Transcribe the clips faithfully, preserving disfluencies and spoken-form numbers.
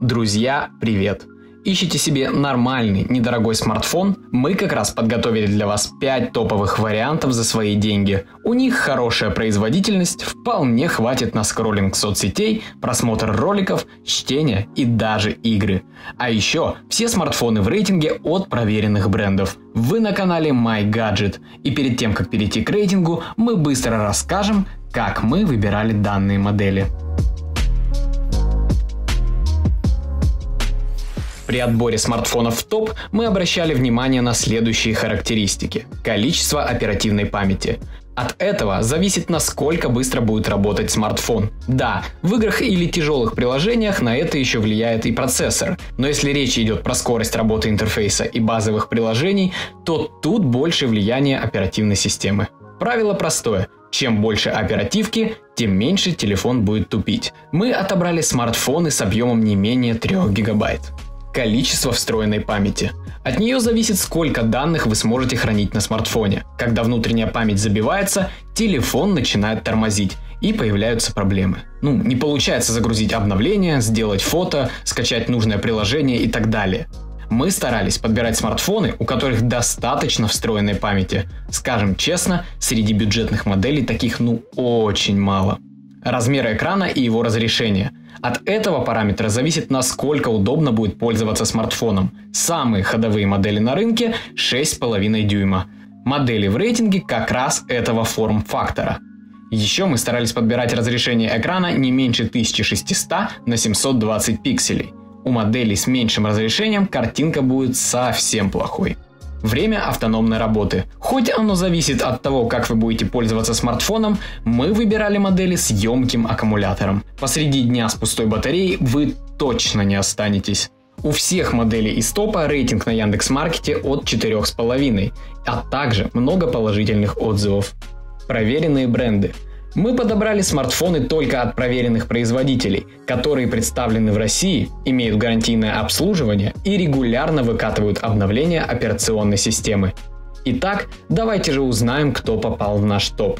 Друзья, привет! Ищете себе нормальный, недорогой смартфон? Мы как раз подготовили для вас пять топовых вариантов за свои деньги. У них хорошая производительность, вполне хватит на скроллинг соцсетей, просмотр роликов, чтение и даже игры. А еще все смартфоны в рейтинге от проверенных брендов. Вы на канале MyGadget. И перед тем, как перейти к рейтингу, мы быстро расскажем, как мы выбирали данные модели. При отборе смартфонов в топ мы обращали внимание на следующие характеристики. Количество оперативной памяти. От этого зависит, насколько быстро будет работать смартфон. Да, в играх или тяжелых приложениях на это еще влияет и процессор, но если речь идет про скорость работы интерфейса и базовых приложений, то тут больше влияние оперативной системы. Правило простое. Чем больше оперативки, тем меньше телефон будет тупить. Мы отобрали смартфоны с объемом не менее трёх гигабайт. Количество встроенной памяти. От нее зависит, сколько данных вы сможете хранить на смартфоне. Когда внутренняя память забивается, телефон начинает тормозить и появляются проблемы. Ну, не получается загрузить обновление, сделать фото, скачать нужное приложение и так далее. Мы старались подбирать смартфоны, у которых достаточно встроенной памяти. Скажем честно, среди бюджетных моделей таких ну очень мало. Размер экрана и его разрешение. От этого параметра зависит, насколько удобно будет пользоваться смартфоном. Самые ходовые модели на рынке шесть с половиной дюйма. Модели в рейтинге как раз этого форм-фактора. Еще мы старались подбирать разрешение экрана не меньше тысяча шестьсот на семьсот двадцать пикселей. У моделей с меньшим разрешением картинка будет совсем плохой. Время автономной работы. Хоть оно зависит от того, как вы будете пользоваться смартфоном, мы выбирали модели с емким аккумулятором. Посреди дня с пустой батареей вы точно не останетесь. У всех моделей из топа рейтинг на Яндекс.Маркете от четырёх с половиной, а также много положительных отзывов. Проверенные бренды. Мы подобрали смартфоны только от проверенных производителей, которые представлены в России, имеют гарантийное обслуживание и регулярно выкатывают обновления операционной системы. Итак, давайте же узнаем, кто попал в наш топ.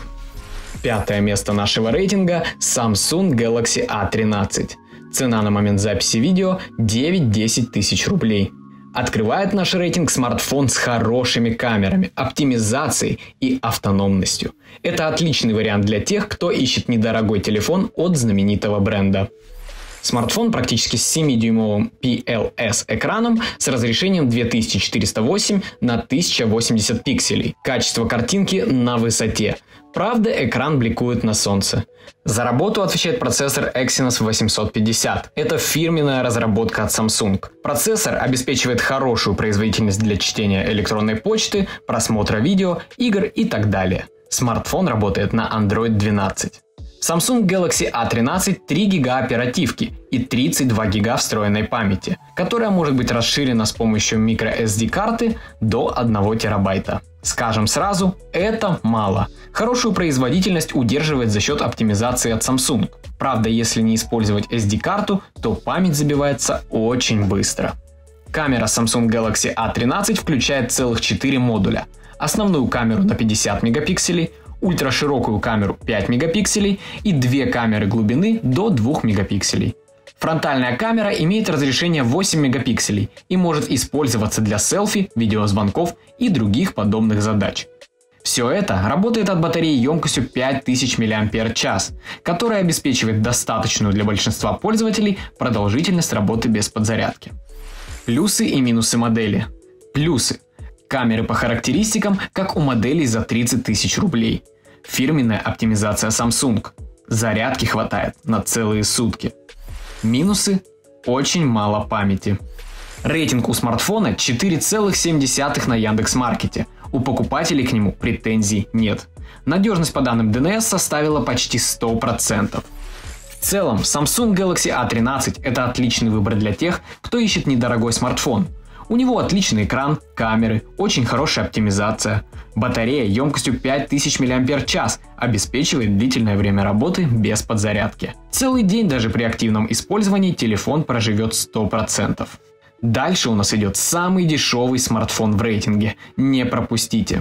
Пятое место нашего рейтинга – Samsung Galaxy A тринадцать. Цена на момент записи видео – девять-десять тысяч рублей. Открывает наш рейтинг смартфон с хорошими камерами, оптимизацией и автономностью. Это отличный вариант для тех, кто ищет недорогой телефон от знаменитого бренда. Смартфон практически с семидюймовым пи эл эс экраном с разрешением две тысячи четыреста восемь на тысяча восемьдесят пикселей. Качество картинки на высоте. Правда, экран бликует на солнце. За работу отвечает процессор Exynos восемьсот пятьдесят. Это фирменная разработка от Samsung. Процессор обеспечивает хорошую производительность для чтения электронной почты, просмотра видео, игр и так далее. Смартфон работает на Android двенадцать. В Samsung Galaxy A тринадцать три гига оперативки и тридцать два гига встроенной памяти, которая может быть расширена с помощью microSD карты до одного терабайта. Скажем сразу, это мало. Хорошую производительность удерживает за счет оптимизации от Samsung. Правда, если не использовать эс ди-карту, то память забивается очень быстро. Камера Samsung Galaxy A тринадцать включает целых четыре модуля. Основную камеру на пятьдесят мегапикселей, ультраширокую камеру пять мегапикселей и две камеры глубины до двух мегапикселей. Фронтальная камера имеет разрешение восемь мегапикселей и может использоваться для селфи, видеозвонков и других подобных задач. Все это работает от батареи емкостью пять тысяч мАч, которая обеспечивает достаточную для большинства пользователей продолжительность работы без подзарядки. Плюсы и минусы модели. Плюсы. Камеры по характеристикам, как у моделей за тридцать тысяч рублей. Фирменная оптимизация Samsung. Зарядки хватает на целые сутки. Минусы – очень мало памяти. Рейтинг у смартфона четыре целых семь десятых на Яндекс.Маркете. У покупателей к нему претензий нет. Надежность по данным ди эн эс составила почти сто процентов. В целом, Samsung Galaxy A тринадцать – это отличный выбор для тех, кто ищет недорогой смартфон. У него отличный экран, камеры, очень хорошая оптимизация. Батарея емкостью пять тысяч мАч обеспечивает длительное время работы без подзарядки. Целый день даже при активном использовании телефон проживет сто процентов. Дальше у нас идет самый дешевый смартфон в рейтинге. Не пропустите.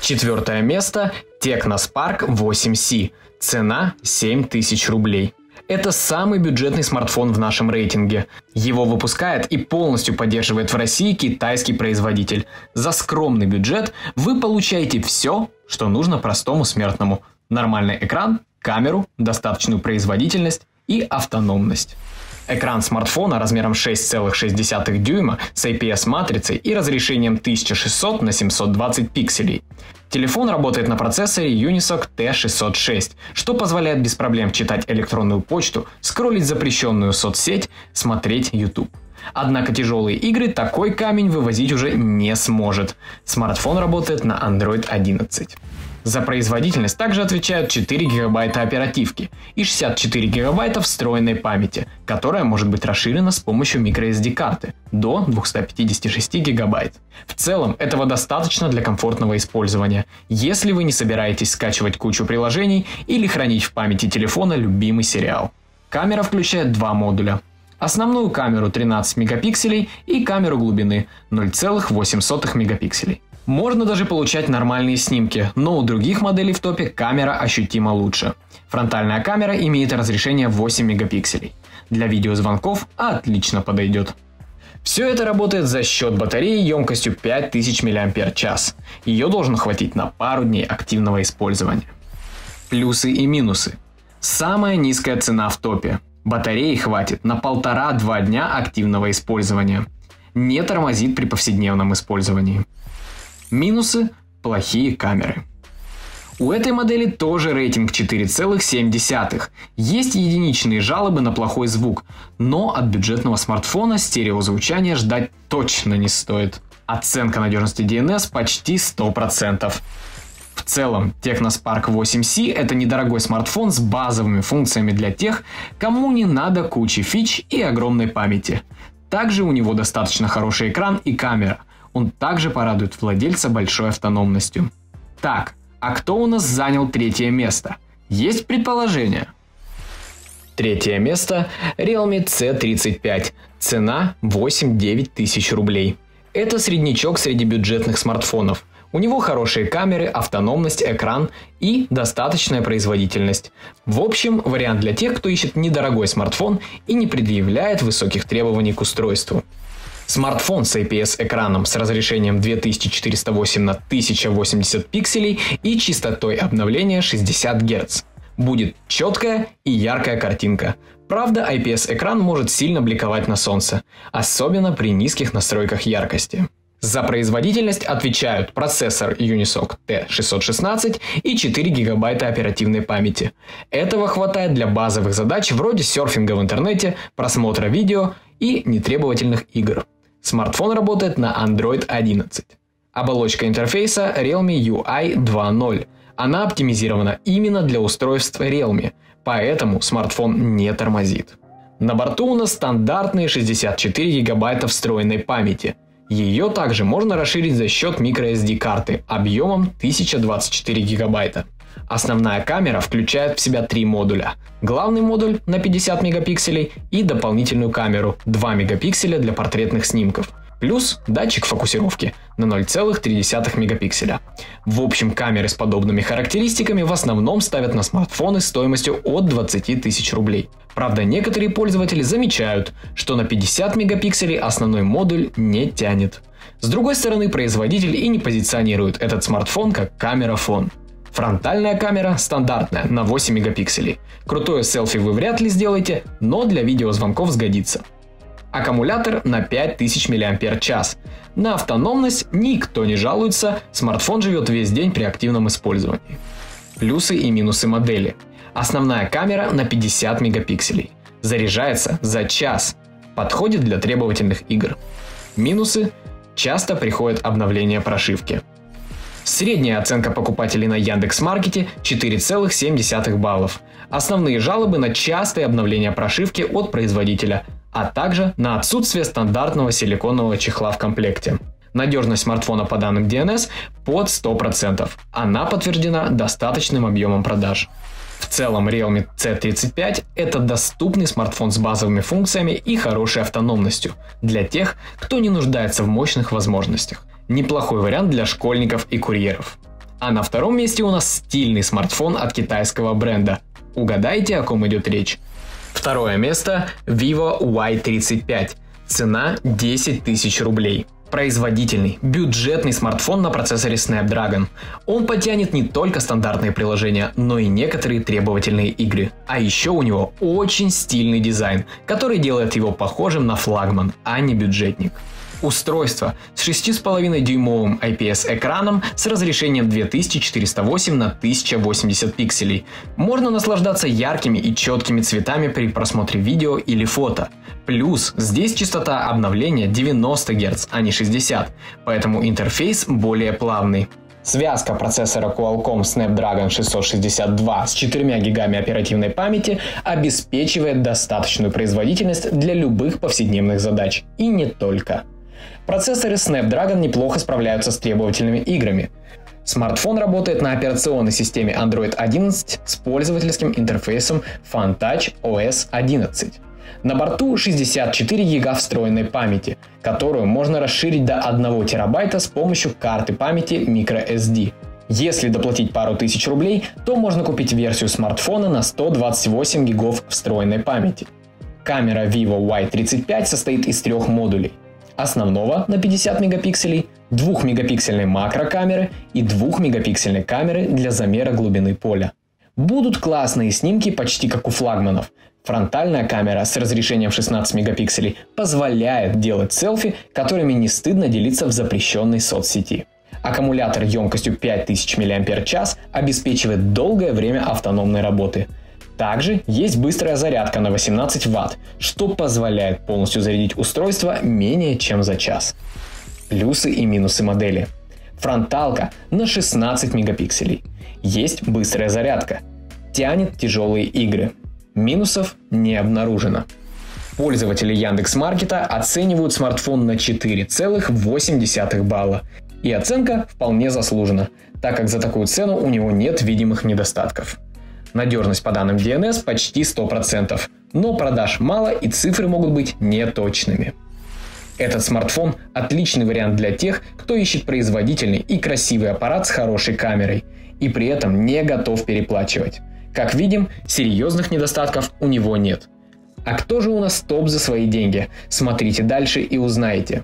Четвертое место – Tecno Spark восемь си. Цена семь тысяч рублей. Это самый бюджетный смартфон в нашем рейтинге. Его выпускает и полностью поддерживает в России китайский производитель. За скромный бюджет вы получаете все, что нужно простому смертному. Нормальный экран, камеру, достаточную производительность и автономность. Экран смартфона размером шесть целых шесть десятых дюйма с ай пи эс-матрицей и разрешением тысяча шестьсот на семьсот двадцать пикселей. Телефон работает на процессоре Unisoc ти шестьсот шесть, что позволяет без проблем читать электронную почту, скроллить запрещенную соцсеть, смотреть YouTube. Однако тяжелые игры такой камень вывозить уже не сможет. Смартфон работает на Android одиннадцать. За производительность также отвечают четыре гигабайта оперативки и шестьдесят четыре гигабайта встроенной памяти, которая может быть расширена с помощью microSD карты до двухсот пятидесяти шести гигабайт. В целом этого достаточно для комфортного использования, если вы не собираетесь скачивать кучу приложений или хранить в памяти телефона любимый сериал. Камера включает два модуля. Основную камеру тринадцать мегапикселей и камеру глубины ноль целых восемь десятых мегапикселей. Можно даже получать нормальные снимки, но у других моделей в топе камера ощутимо лучше. Фронтальная камера имеет разрешение восемь мегапикселей. Для видеозвонков отлично подойдет. Все это работает за счет батареи емкостью пять тысяч миллиампер-час. Ее должно хватить на пару дней активного использования. Плюсы и минусы. Самая низкая цена в топе. Батареи хватит на полтора-два дня активного использования. Не тормозит при повседневном использовании. Минусы – плохие камеры. У этой модели тоже рейтинг четыре целых семь десятых. Есть единичные жалобы на плохой звук, но от бюджетного смартфона стереозвучания ждать точно не стоит. Оценка надежности ди эн эс почти сто процентов. В целом, Technospark восемь си – это недорогой смартфон с базовыми функциями для тех, кому не надо кучи фич и огромной памяти. Также у него достаточно хороший экран и камера. Он также порадует владельца большой автономностью. Так, а кто у нас занял третье место? Есть предположение? Третье место – Realme си тридцать пять. Цена восемь-девять тысяч рублей. Это среднячок среди бюджетных смартфонов. У него хорошие камеры, автономность, экран и достаточная производительность. В общем, вариант для тех, кто ищет недорогой смартфон и не предъявляет высоких требований к устройству. Смартфон с ай пи эс-экраном с разрешением две тысячи четыреста восемь на тысяча восемьдесят пикселей и частотой обновления шестьдесят герц. Будет четкая и яркая картинка. Правда, ай пи эс-экран может сильно бликовать на солнце, особенно при низких настройках яркости. За производительность отвечают процессор Unisoc ти шестьсот шестнадцать и четыре гигабайта оперативной памяти. Этого хватает для базовых задач вроде серфинга в интернете, просмотра видео и нетребовательных игр. Смартфон работает на Android одиннадцать. Оболочка интерфейса Realme ю ай два ноль. Она оптимизирована именно для устройств Realme, поэтому смартфон не тормозит. На борту у нас стандартные шестьдесят четыре гигабайта встроенной памяти. Ее также можно расширить за счет microSD карты объемом тысяча двадцать четыре гигабайта. Основная камера включает в себя три модуля. Главный модуль на пятьдесят мегапикселей и дополнительную камеру два мегапикселя для портретных снимков. Плюс датчик фокусировки на ноль целых три десятых мегапикселя. В общем, камеры с подобными характеристиками в основном ставят на смартфоны стоимостью от двадцати тысяч рублей. Правда, некоторые пользователи замечают, что на пятьдесят мегапикселей основной модуль не тянет. С другой стороны, производитель и не позиционирует этот смартфон как камера-фон. Фронтальная камера стандартная на восемь мегапикселей. Крутое селфи вы вряд ли сделаете, но для видеозвонков сгодится. Аккумулятор на пять тысяч миллиампер-час. На автономность никто не жалуется, смартфон живет весь день при активном использовании. Плюсы и минусы модели. Основная камера на пятьдесят мегапикселей. Заряжается за час. Подходит для требовательных игр. Минусы. Часто приходит обновление прошивки. Средняя оценка покупателей на Яндекс.Маркете четыре целых семь десятых баллов. Основные жалобы на частые обновления прошивки от производителя, а также на отсутствие стандартного силиконового чехла в комплекте. Надежность смартфона по данным ди эн эс под сто процентов. Она подтверждена достаточным объемом продаж. В целом Realme си тридцать пять – это доступный смартфон с базовыми функциями и хорошей автономностью для тех, кто не нуждается в мощных возможностях. Неплохой вариант для школьников и курьеров. А на втором месте у нас стильный смартфон от китайского бренда. Угадайте, о ком идет речь? Второе место – Vivo уай тридцать пять. Цена десять тысяч рублей. Производительный, бюджетный смартфон на процессоре Snapdragon. Он потянет не только стандартные приложения, но и некоторые требовательные игры. А еще у него очень стильный дизайн, который делает его похожим на флагман, а не бюджетник. Устройство с шесть целых пять десятых дюймовым ай пи эс экраном с разрешением две тысячи четыреста восемь на тысяча восемьдесят пикселей. Можно наслаждаться яркими и четкими цветами при просмотре видео или фото. Плюс здесь частота обновления девяносто герц, а не шестьдесят, поэтому интерфейс более плавный. Связка процессора Qualcomm Snapdragon шестьсот шестьдесят два с четырьмя гигами оперативной памяти обеспечивает достаточную производительность для любых повседневных задач. И не только. Процессоры Snapdragon неплохо справляются с требовательными играми. Смартфон работает на операционной системе Android одиннадцать с пользовательским интерфейсом FunTouch о эс одиннадцать. На борту шестьдесят четыре гига встроенной памяти, которую можно расширить до одного терабайта с помощью карты памяти microSD. Если доплатить пару тысяч рублей, то можно купить версию смартфона на сто двадцать восемь гигов встроенной памяти. Камера Vivo уай тридцать пять состоит из трех модулей. Основного на пятьдесят мегапикселей, двухмегапиксельной макрокамеры и двухмегапиксельной камеры для замера глубины поля. Будут классные снимки почти как у флагманов. Фронтальная камера с разрешением шестнадцать мегапикселей позволяет делать селфи, которыми не стыдно делиться в запрещенной соцсети. Аккумулятор емкостью пять тысяч мАч обеспечивает долгое время автономной работы. Также есть быстрая зарядка на восемнадцать ватт, что позволяет полностью зарядить устройство менее чем за час. Плюсы и минусы модели. Фронталка на шестнадцать мегапикселей. Есть быстрая зарядка. Тянет тяжелые игры. Минусов не обнаружено. Пользователи Яндекс.Маркета оценивают смартфон на четыре целых восемь десятых балла. И оценка вполне заслужена, так как за такую цену у него нет видимых недостатков. Надежность по данным ди эн эс почти сто процентов, но продаж мало и цифры могут быть неточными. Этот смартфон – отличный вариант для тех, кто ищет производительный и красивый аппарат с хорошей камерой и при этом не готов переплачивать. Как видим, серьезных недостатков у него нет. А кто же у нас топ за свои деньги? Смотрите дальше и узнаете.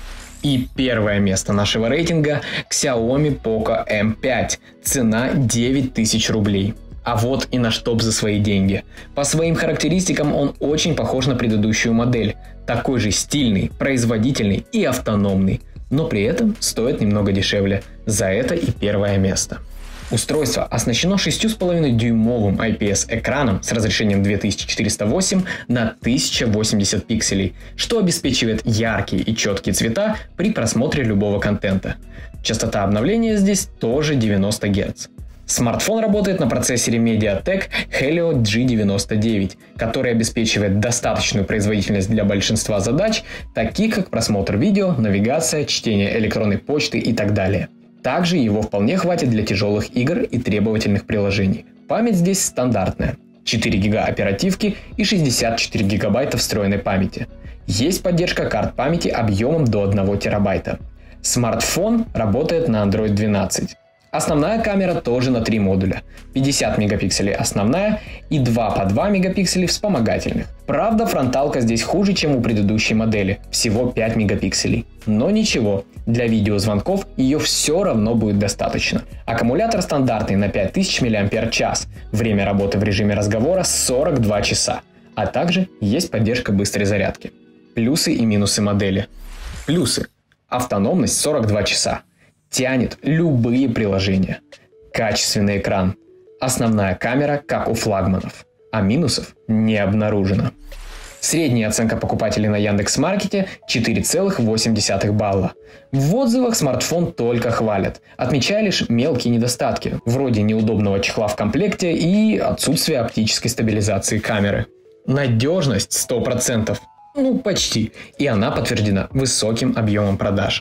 И первое место нашего рейтинга – Xiaomi Poco эм пять. Цена девять тысяч рублей. А вот и наш топ за свои деньги. По своим характеристикам он очень похож на предыдущую модель. Такой же стильный, производительный и автономный. Но при этом стоит немного дешевле. За это и первое место. Устройство оснащено шесть целых пять десятых дюймовым ай пи эс экраном с разрешением две тысячи четыреста восемь на тысяча восемьдесят пикселей, что обеспечивает яркие и четкие цвета при просмотре любого контента. Частота обновления здесь тоже девяносто герц. Смартфон работает на процессоре MediaTek Helio джи девяносто девять, который обеспечивает достаточную производительность для большинства задач, таких как просмотр видео, навигация, чтение электронной почты и так далее. Также его вполне хватит для тяжелых игр и требовательных приложений. Память здесь стандартная – четыре гига оперативки и шестьдесят четыре гигабайта встроенной памяти. Есть поддержка карт памяти объемом до одного терабайта. Смартфон работает на Android двенадцать. Основная камера тоже на три модуля. пятьдесят мегапикселей основная и два по два мегапикселей вспомогательных. Правда, фронталка здесь хуже, чем у предыдущей модели, всего пять мегапикселей. Но ничего, для видеозвонков ее все равно будет достаточно. Аккумулятор стандартный на пять тысяч мАч, время работы в режиме разговора сорок два часа, а также есть поддержка быстрой зарядки. Плюсы и минусы модели. Плюсы. Автономность сорок два часа. Тянет любые приложения. Качественный экран. Основная камера, как у флагманов. А минусов не обнаружено. Средняя оценка покупателей на Яндекс.Маркете четыре целых восемь десятых балла. В отзывах смартфон только хвалят, отмечая лишь мелкие недостатки, вроде неудобного чехла в комплекте и отсутствия оптической стабилизации камеры. Надежность сто процентов. Ну, почти. И она подтверждена высоким объемом продаж.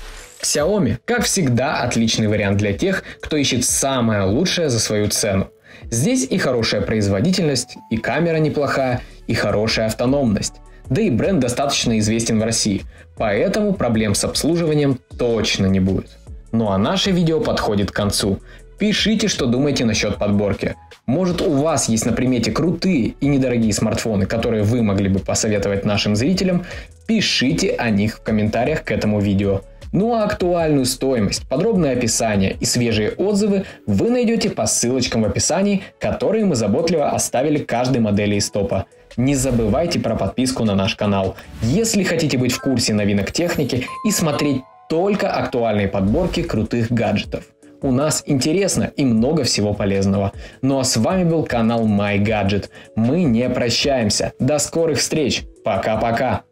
Xiaomi, как всегда, отличный вариант для тех, кто ищет самое лучшее за свою цену. Здесь и хорошая производительность, и камера неплохая, и хорошая автономность. Да и бренд достаточно известен в России, поэтому проблем с обслуживанием точно не будет. Ну а наше видео подходит к концу. Пишите, что думаете насчет подборки. Может, у вас есть на примете крутые и недорогие смартфоны, которые вы могли бы посоветовать нашим зрителям? Пишите о них в комментариях к этому видео. Ну а актуальную стоимость, подробное описание и свежие отзывы вы найдете по ссылочкам в описании, которые мы заботливо оставили каждой модели из топа. Не забывайте про подписку на наш канал, если хотите быть в курсе новинок техники и смотреть только актуальные подборки крутых гаджетов. У нас интересно и много всего полезного. Ну а с вами был канал MyGadget. Мы не прощаемся. До скорых встреч. Пока-пока.